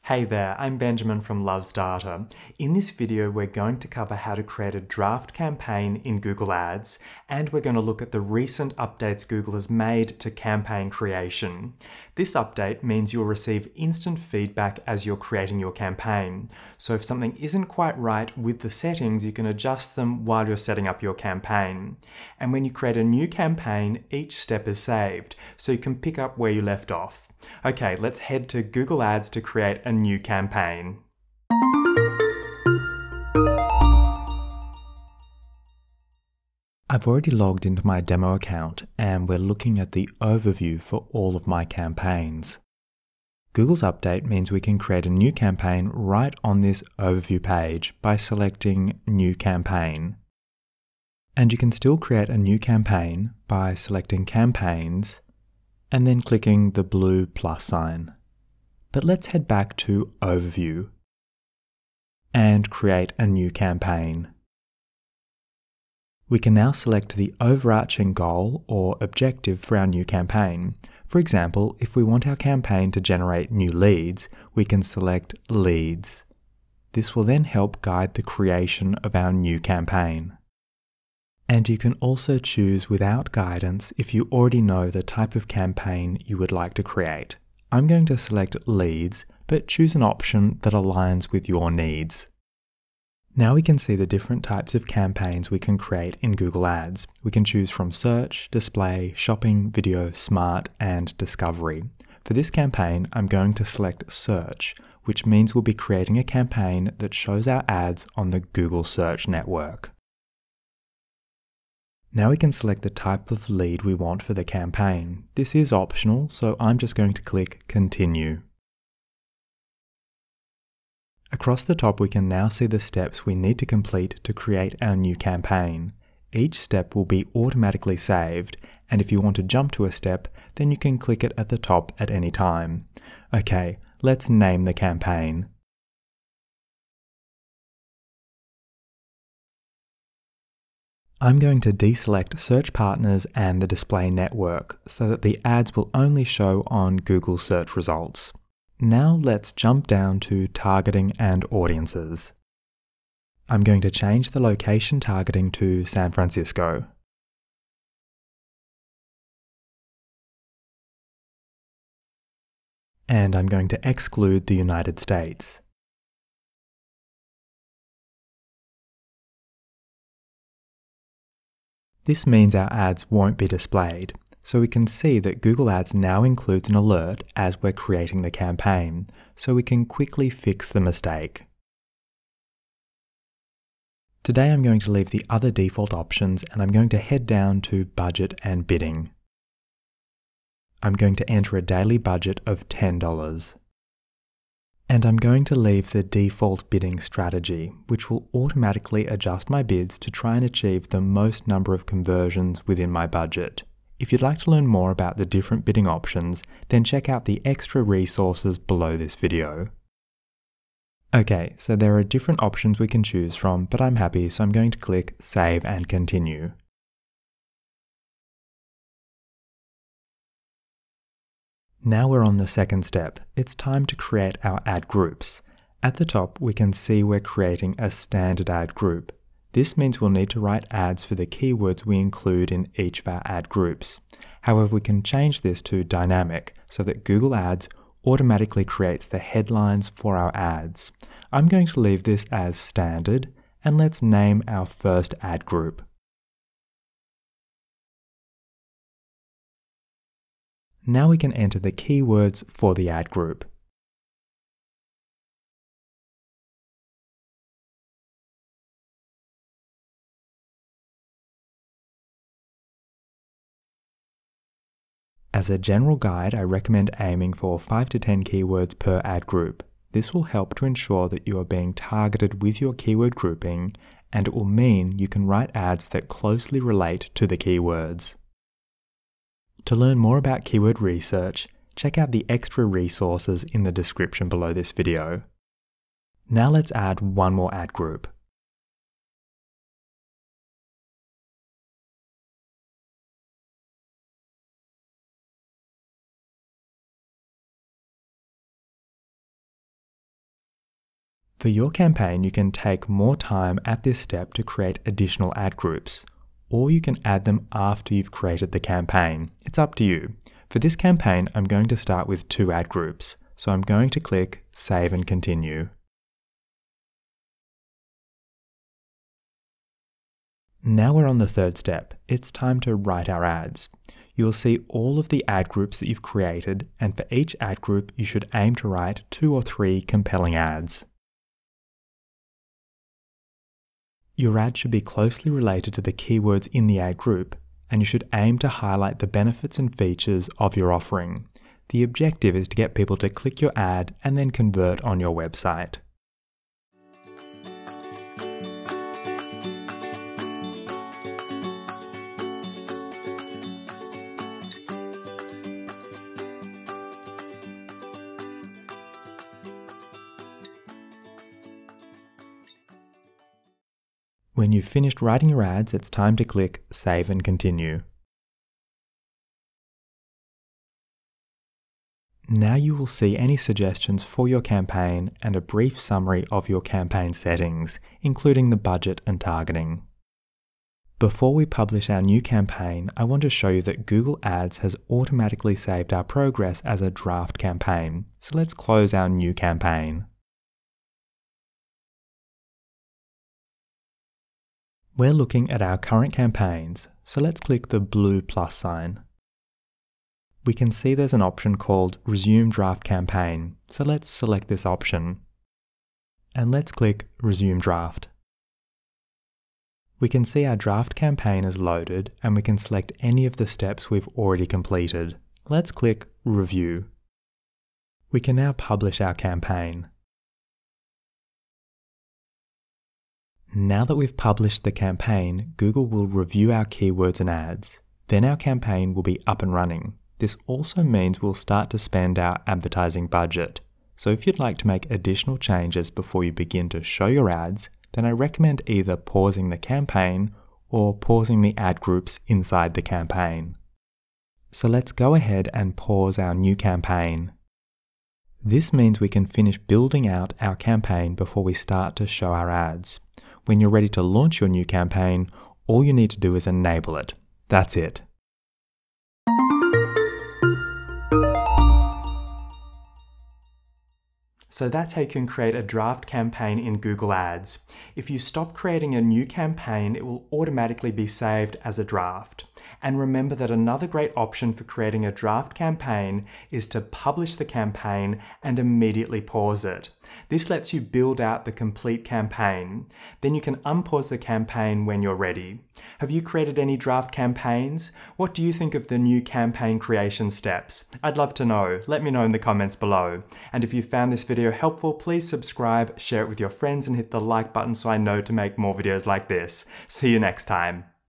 Hey there, I'm Benjamin from Loves Data. In this video, we're going to cover how to create a draft campaign in Google Ads, and we're going to look at the recent updates Google has made to campaign creation. This update means you'll receive instant feedback as you're creating your campaign. So if something isn't quite right with the settings, you can adjust them while you're setting up your campaign. And when you create a new campaign, each step is saved, so you can pick up where you left off. Okay, let's head to Google Ads to create a new campaign. I've already logged into my demo account and we're looking at the overview for all of my campaigns. Google's update means we can create a new campaign right on this overview page by selecting New Campaign. And you can still create a new campaign by selecting Campaigns and then clicking the blue plus sign. But let's head back to Overview and create a new campaign. We can now select the overarching goal or objective for our new campaign. For example, if we want our campaign to generate new leads, we can select Leads. This will then help guide the creation of our new campaign. And you can also choose without guidance if you already know the type of campaign you would like to create. I'm going to select Leads, but choose an option that aligns with your needs. Now we can see the different types of campaigns we can create in Google Ads. We can choose from Search, Display, Shopping, Video, Smart, and Discovery. For this campaign, I'm going to select Search, which means we'll be creating a campaign that shows our ads on the Google Search Network. Now we can select the type of lead we want for the campaign. This is optional, so I'm just going to click Continue. Across the top, we can now see the steps we need to complete to create our new campaign. Each step will be automatically saved, and if you want to jump to a step, then you can click it at the top at any time. Okay, let's name the campaign. I'm going to deselect Search Partners and the Display Network so that the ads will only show on Google search results. Now let's jump down to Targeting and Audiences. I'm going to change the location targeting to San Francisco. And I'm going to exclude the United States. This means our ads won't be displayed, so we can see that Google Ads now includes an alert as we're creating the campaign, so we can quickly fix the mistake. Today I'm going to leave the other default options and I'm going to head down to Budget and Bidding. I'm going to enter a daily budget of $10. And I'm going to leave the default bidding strategy, which will automatically adjust my bids to try and achieve the most number of conversions within my budget. If you'd like to learn more about the different bidding options, then check out the extra resources below this video. Okay, so there are different options we can choose from, but I'm happy, so I'm going to click Save and Continue. Now we're on the second step. It's time to create our ad groups. At the top, we can see we're creating a standard ad group. This means we'll need to write ads for the keywords we include in each of our ad groups. However, we can change this to dynamic so that Google Ads automatically creates the headlines for our ads. I'm going to leave this as standard, and let's name our first ad group. Now we can enter the keywords for the ad group. As a general guide, I recommend aiming for 5 to 10 keywords per ad group. This will help to ensure that you are being targeted with your keyword grouping, and it will mean you can write ads that closely relate to the keywords. To learn more about keyword research, check out the extra resources in the description below this video. Now let's add one more ad group. For your campaign, you can take more time at this step to create additional ad groups, or you can add them after you've created the campaign. It's up to you. For this campaign, I'm going to start with 2 ad groups, so I'm going to click Save and Continue. Now we're on the 3rd step. It's time to write our ads. You'll see all of the ad groups that you've created, and for each ad group, you should aim to write 2 or 3 compelling ads. Your ad should be closely related to the keywords in the ad group, and you should aim to highlight the benefits and features of your offering. The objective is to get people to click your ad and then convert on your website. When you've finished writing your ads, it's time to click Save and Continue. Now you will see any suggestions for your campaign and a brief summary of your campaign settings, including the budget and targeting. Before we publish our new campaign, I want to show you that Google Ads has automatically saved our progress as a draft campaign. So let's close our new campaign. We're looking at our current campaigns, so let's click the blue plus sign. We can see there's an option called Resume Draft Campaign, so let's select this option. And let's click Resume Draft. We can see our draft campaign is loaded, and we can select any of the steps we've already completed. Let's click Review. We can now publish our campaign. Now that we've published the campaign, Google will review our keywords and ads. Then our campaign will be up and running. This also means we'll start to spend our advertising budget. So if you'd like to make additional changes before you begin to show your ads, then I recommend either pausing the campaign or pausing the ad groups inside the campaign. So let's go ahead and pause our new campaign. This means we can finish building out our campaign before we start to show our ads. When you're ready to launch your new campaign, all you need to do is enable it. That's it. So that's how you can create a draft campaign in Google Ads. If you stop creating a new campaign, it will automatically be saved as a draft. And remember that another great option for creating a draft campaign is to publish the campaign and immediately pause it. This lets you build out the complete campaign. Then you can unpause the campaign when you're ready. Have you created any draft campaigns? What do you think of the new campaign creation steps? I'd love to know. Let me know in the comments below. And if you found this video helpful, please subscribe, share it with your friends, and hit the like button so I know to make more videos like this. See you next time.